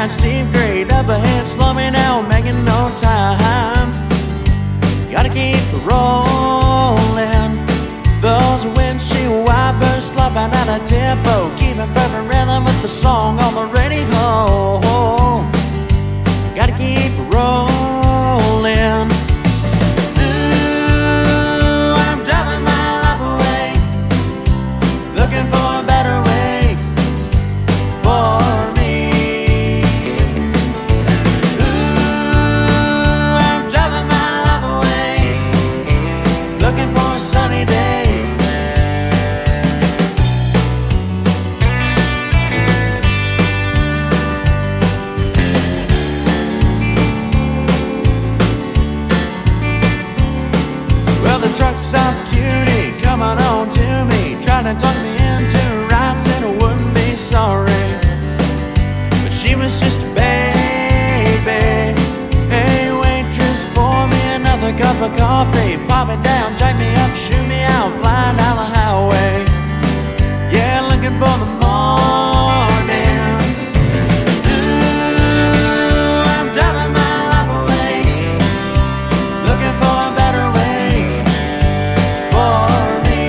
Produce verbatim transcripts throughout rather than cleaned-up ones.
night, steep grade up ahead, slow me down, making no time. Gotta keep rolling. Those windshield wipers slopping out of tempo, keeping perfect rhythm with the song on the radio. Gotta keep rolling. Ooh, I'm driving my life away, looking for a better way for me. Ooh, I'm driving my life away, looking for a sunny day. Truck stop cutie, coming on to me, trying to talk me into rides and I wouldn't be sorry, but she was just a baby. Hey waitress, pour me another cup of coffee, pop it down, take me up, shoot me out, flying down the highway. Yeah, looking for the morning. Ooh, I'm driving my life away, looking for a better way for me.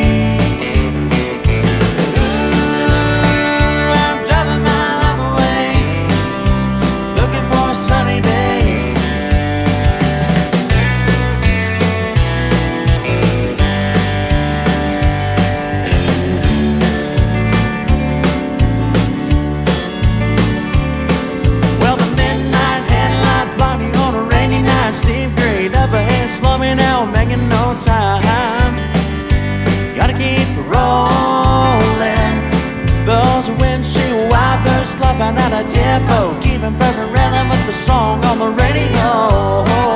Ooh, I'm driving my life away, looking for a sunny day. Well, the midnight headlight blinding on a rainy night, steep grade up ahead, slow me down, making no time. Gotta keep rolling. Those windshield wipers slopping out of tempo, keeping perfect rhythm with the song on the radio.